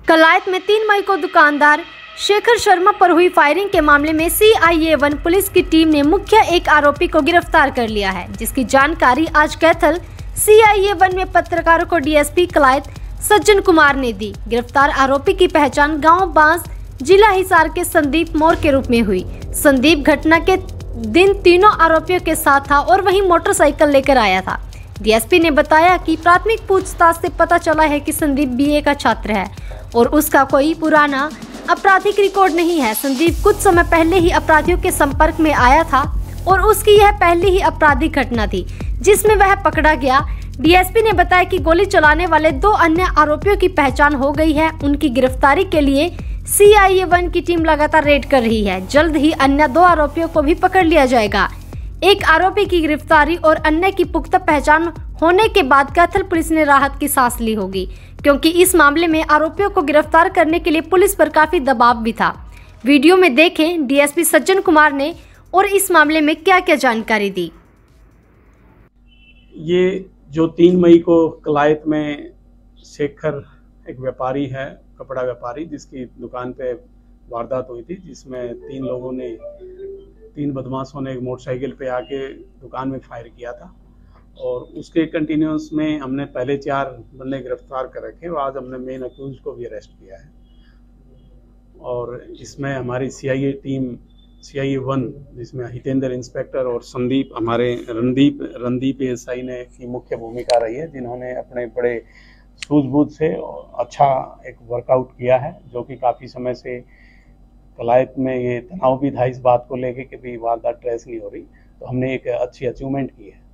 कलायत में 3 मई को दुकानदार शेखर शर्मा पर हुई फायरिंग के मामले में CIA-1 पुलिस की टीम ने मुख्य एक आरोपी को गिरफ्तार कर लिया है, जिसकी जानकारी आज कैथल CIA-1 में पत्रकारों को DSP कलायत सज्जन कुमार ने दी। गिरफ्तार आरोपी की पहचान गांव बांस जिला हिसार के संदीप मोर के रूप में हुई। संदीप घटना के दिन तीनों आरोपियों के साथ था और वही मोटरसाइकिल लेकर आया था। DSP ने बताया कि प्राथमिक पूछताछ से पता चला है कि संदीप BA का छात्र है और उसका कोई पुराना आपराधिक रिकॉर्ड नहीं है। संदीप कुछ समय पहले ही अपराधियों के संपर्क में आया था और उसकी यह पहली ही आपराधिक घटना थी जिसमें वह पकड़ा गया। DSP ने बताया कि गोली चलाने वाले 2 अन्य आरोपियों की पहचान हो गई है। उनकी गिरफ्तारी के लिए CIA-1 की टीम लगातार रेड कर रही है। जल्द ही अन्य 2 आरोपियों को भी पकड़ लिया जाएगा। एक आरोपी की गिरफ्तारी और अन्य की पुख्ता पहचान होने के बाद कैथल पुलिस ने राहत की सांस ली होगी, क्योंकि इस मामले में आरोपियों को गिरफ्तार करने के लिए पुलिस पर काफी दबाव भी था। वीडियो में देखें DSP सज्जन कुमार ने और इस मामले में क्या क्या जानकारी दी। ये जो 3 मई को कलायत में शेखर एक व्यापारी है, कपड़ा व्यापारी, जिसकी दुकान पे वारदात हुई थी, जिसमें 3 बदमाशों ने एक मोटरसाइकिल पे आके दुकान में फायर किया था और उसके कंटिन्यूस में हमने पहले 4 बंदे गिरफ्तार कर रखे और आज हमने मेन अक्यूज को भी अरेस्ट किया है। और इसमें हमारी CIA-1 जिसमें हितेंद्र इंस्पेक्टर और संदीप हमारे रणदीप SI ने की मुख्य भूमिका रही है, जिन्होंने अपने बड़े सूझबूझ से अच्छा एक वर्कआउट किया है, जो कि काफ़ी समय से कलायत में ये तनाव भी था इस बात को लेके कि भी वारदात ट्रेस नहीं हो रही, तो हमने एक अच्छी अचीवमेंट की है।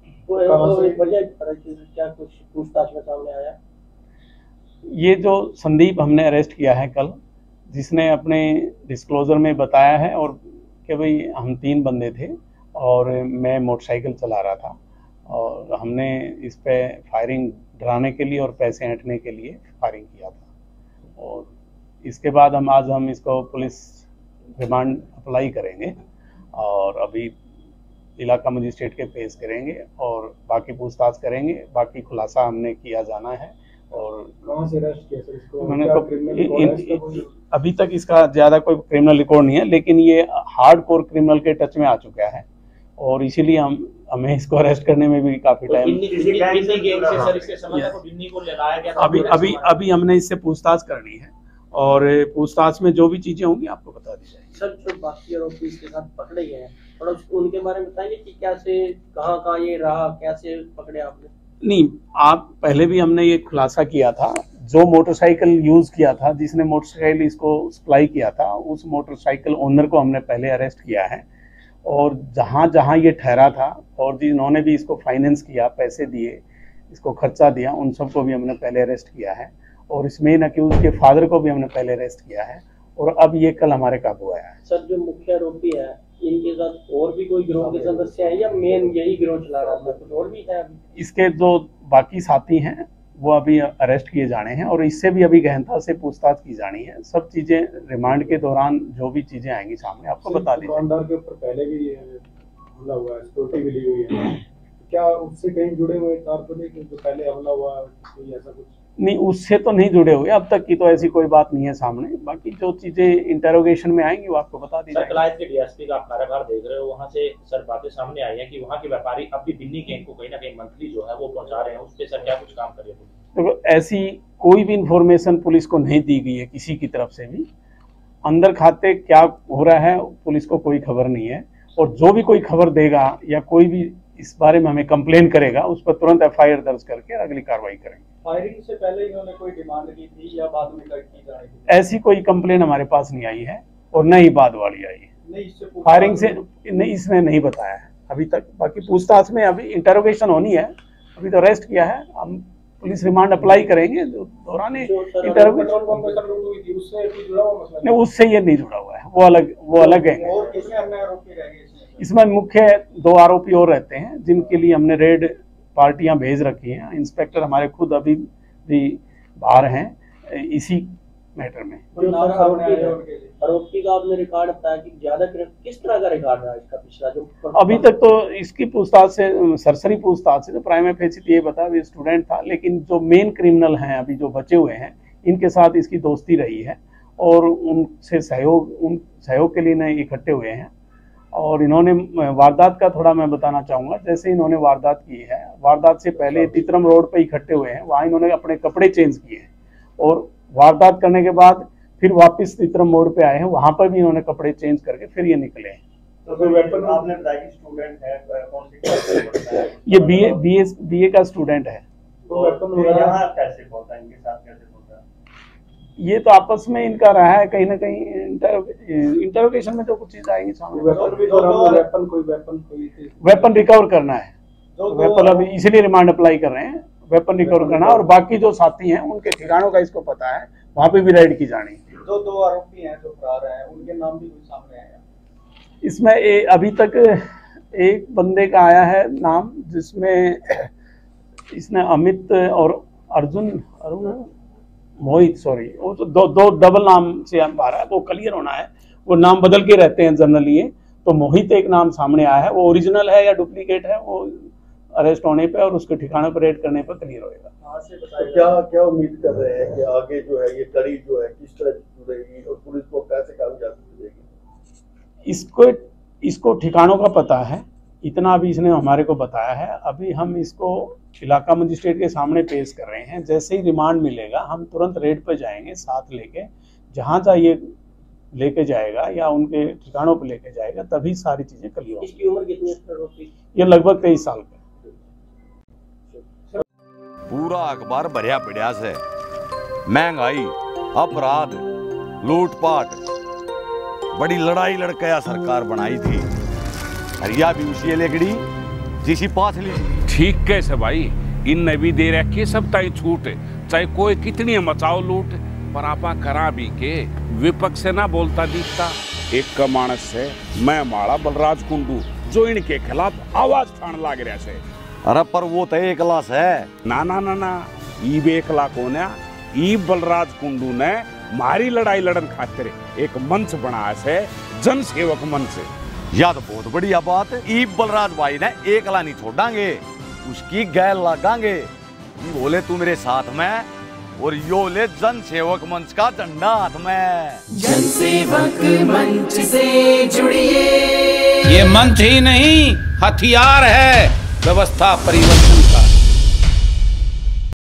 क्या कुछ पूछताछ में सामने आया? ये जो संदीप हमने अरेस्ट किया है कल, जिसने अपने डिस्क्लोजर में बताया है और कि भाई हम 3 बंदे थे और मैं मोटरसाइकिल चला रहा था और हमने इस पे फायरिंग डराने के लिए और पैसे ऐंठने के लिए फायरिंग किया था। और इसके बाद आज हम इसको पुलिस रिमांड अप्लाई करेंगे और अभी इलाका मजिस्ट्रेट के पेश करेंगे और बाकी पूछताछ करेंगे। बाकी खुलासा हमने किया जाना है। और कहाँ से अरेस्ट किया सर इसको? उन्होंने अभी तक इसका ज़्यादा कोई क्रिमिनल रिकॉर्ड नहीं है, लेकिन ये हार्डकोर क्रिमिनल के टच में आ चुका है और इसीलिए हमें इसको अरेस्ट करने में भी काफ़ी टाइम। अभी हमने इससे पूछताछ करनी है और पूछताछ में जो भी चीज़ें होंगी आपको बता दी जाएगी। सर, जो बाकी आरोपी इसके साथ पकड़े गए हैं, थोड़ा उनके बारे में बताइए कि कैसे कहाँ ये रहा, कैसे पकड़े आपने? नहीं, आप पहले भी हमने ये खुलासा किया था, जो मोटरसाइकिल यूज़ किया था, जिसने मोटरसाइकिल इसको सप्लाई किया था, उस मोटरसाइकिल ओनर को हमने पहले अरेस्ट किया है और जहाँ जहाँ ये ठहरा था और जिन्होंने भी इसको फाइनेंस किया, पैसे दिए, इसको खर्चा दिया, उन सबको भी हमने पहले अरेस्ट किया है और इस मेन अक्यूज के फादर को भी हमने पहले अरेस्ट किया है और अब ये कल हमारे काबू आया है। सर, जो मुख्य आरोपी है, इनके साथ और भी कोई गिरोह के सदस्य है या मेन यही गिरोह चला रहा था? कुछ और भी है अभी? इसके जो बाकी साथी हैं वो अभी अरेस्ट किए जाने हैं और इससे भी अभी गहनता से पूछताछ की जानी है। सब चीजें रिमांड के दौरान जो भी चीजें आएंगी सामने आपको बता दी। दुकानदार के ऊपर पहले भी हमला हुआ है, सिक्योरिटी मिली हुई है, क्या उससे कहीं जुड़े हुए कारखाने जो पहले हमला हुआ कोई ऐसा कुछ? नहीं, उससे तो नहीं जुड़े हुए, अब तक की तो ऐसी कोई बात नहीं है सामने। बाकी जो चीजें इंटरोगेशन में आएंगी वो आपको बता दी जाएगी। कलायत के DSP का आप कारागार देख रहे हो, वहाँ से सर बातें सामने आई है कि वहाँ के व्यापारी अब भी बिन्नी गैंग को कहीं ना कहीं मंथली जो है वो पहुँचा रहे हैं, उस पर सर क्या कुछ काम करिए? तो ऐसी कोई भी इंफॉर्मेशन पुलिस को नहीं दी गई है किसी की तरफ से भी। अंदर खाते क्या हो रहा है पुलिस को कोई खबर नहीं है और जो भी कोई खबर देगा या कोई भी इस बारे में हमें कंप्लेन करेगा उस पर तुरंत FIR दर्ज करके अगली कार्रवाई करेंगे। फायरिंग से पहले इन्होंने कोई डिमांड की थी या बाद में की जा रही थी? ऐसी कोई कंप्लेन हमारे पास नहीं आई है और न ही बाद वाली आई है। नहीं, इससे फायरिंग से नहीं, इसने नहीं बताया है अभी तक। बाकी पूछताछ में अभी इंटरोगेशन होनी है, अभी तो अरेस्ट किया है, हम पुलिस रिमांड अप्लाई करेंगे दौरान इंटरोगेशन। नहीं, उससे ये नहीं जुड़ा हुआ है, वो अलग है। इसमें मुख्य 2 आरोपी और रहते हैं जिनके लिए हमने रेड पार्टियां भेज रखी हैं। इंस्पेक्टर हमारे खुद अभी भी बाहर हैं इसी मैटर में। आरोपी का आपने रिकॉर्ड बताया कि ज्यादा किस तरह का रिकॉर्ड रहा इसका पिछला? जो अभी तक तो इसकी पूछताछ से, सरसरी पूछताछ से तो प्राइमा फेसी ये बता भी स्टूडेंट था, लेकिन जो मेन क्रिमिनल हैं अभी जो बचे हुए हैं इनके साथ इसकी दोस्ती रही है और उनसे सहयोग के लिए नहीं इकट्ठे हुए हैं। और इन्होंने वारदात का थोड़ा मैं बताना चाहूँगा। जैसे इन्होंने वारदात की है, वारदात से पहले तीतरम रोड पे इकट्ठे हुए हैं, वहाँ इन्होंने अपने कपड़े चेंज किए हैं और वारदात करने के बाद फिर वापस तीतरम मोड़ पे आए हैं, वहाँ पर भी इन्होंने कपड़े चेंज करके फिर ये निकले हैं। तो कोई वेपन आपने बताया कि स्टूडेंट है, कौन सी क्लास में पढ़ता है? ये बीए का स्टूडेंट है। तो वेपन यहाँ कैसे पहुंचा, इनके साथ कैसे पहुंचा? ये तो आपस में इनका रहा है, कहीं ना कहीं इंटरोगेशन में तो कुछ चीज आएंगी सामने। वेपन रिकवर करना है, वेपन अभी इसीलिए रिमांड अप्लाई कर रहे हैं, वेपन रिकवर करना। और बाकी जो साथी हैं उनके ठिकानों का इसको पता है, वहाँ पे भी रेड की जानी। जो 2 आरोपी हैं जो फरार हैं, उनके नाम भी कुछ सामने आया? इसमें अभी तक एक बंदे का आया है नाम, जिसमें इसने अमित और अर्जुन मोहित, सॉरी, वो तो दो डबल नाम से आ रहा है, वो क्लियर होना है। वो नाम बदल के रहते हैं जनरली। तो मोहित एक नाम सामने आया है, वो ओरिजिनल है या डुप्लीकेट है वो अरेस्ट होने पे और उसके ठिकाने पर रेड करने पर क्लियर होएगा। तो क्या उम्मीद कर रहे हैं कि आगे जो है ये कड़ी जो है किस तरह जुड़ेगी और पुलिस को कैसे कामयाबी देगी? इसको ठिकानों का पता है, इतना भी इसने हमारे को बताया है। अभी हम इसको इलाका मजिस्ट्रेट के सामने पेश कर रहे हैं। जैसे ही रिमांड मिलेगा हम तुरंत रेड पर जाएंगे, साथ लेके जहाँ चाहिए लेके जाएगा या उनके ठिकानों पर लेके जाएगा, तभी सारी चीजें क्लियर होंगी। इसकी उम्र कितनी है? ये लगभग 23 साल का। पूरा अखबार भरिया पड़ा से महंगाई, अपराध, लूटपाट, बड़ी लड़ाई लड़कया सरकार बनाई थी। हरिया भी उसी लेगड़ी जिसी पाथली। ठीक कैसे भाई, इन भी दे रखे सब ताई छूट, चाहे कोई कितनी मचाओ लूट, पर आपा करा भी के विपक्ष से ना बोलता दिखता। एक का मानस है मैं माड़ा बलराज कुंडू जो इनके खिलाफ आवाज ठान लाग रहा से। अरे पर वो तो एक क्लास है ना ना ना ना, ईब एकला कौन है? ई बलराज कुंडू ने मारी लड़ाई लड़न खातिर एक मंच बनाया से, जन सेवक मंच। याद बहुत बढ़िया बात। ई बलराज भाई ने एकला नहीं छोड़ांगे, उसकी गैल लगांगे। ये बोले तू मेरे साथ में, और यो ले जन सेवक मंच का झंडा हाथ में। जन सेवक मंच से जुड़िए। ये मंच ही नहीं हथियार है व्यवस्था परिवर्तन